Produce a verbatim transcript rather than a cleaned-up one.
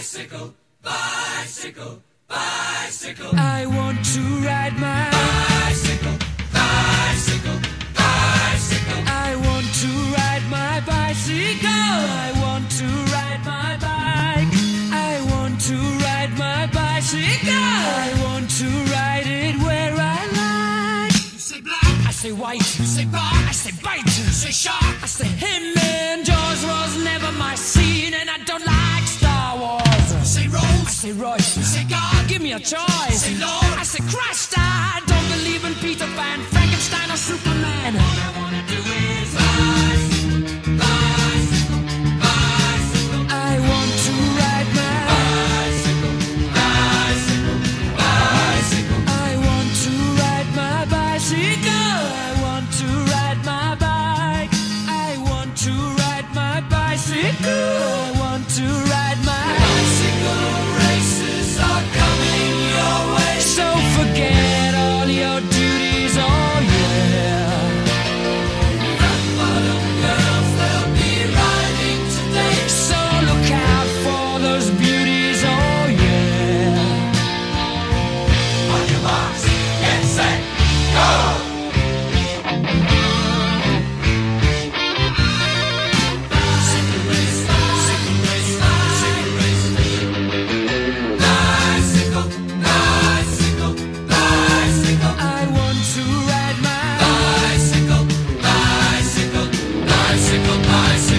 Bicycle, bicycle, bicycle. I want to ride my bicycle, bicycle, bicycle. I want to ride my bicycle. I want to ride my bike. I want to ride my bicycle. I want to ride it where I like. You say black, I say white. you say bar, I say bite. you say shark, I say him and Jaws was never my scene, and I don't like Star Wars. you say I rose, say Royce. you say God, Give me a choice. say Lord. I say Christ. I don't believe in Peter Pan, Frankenstein, or Superman. All I wanna do is bicycle, bicycle, bicycle. I want to ride my Bicycle, bicycle, bicycle. I want to ride my bicycle. I want to ride my bike. I want to ride my bicycle. I want to ride my Bicycle races are coming your way. So forget all your duties, oh yeah. Rock bottom girls, they'll be riding today. So look out for those beauties, oh yeah. On your marks, get set, go! Bicycle race, bicycle race, bicycle race. Bicycle, bicycle, bicycle. I want to ride my Bicycle, bicycle, bicycle, bicycle.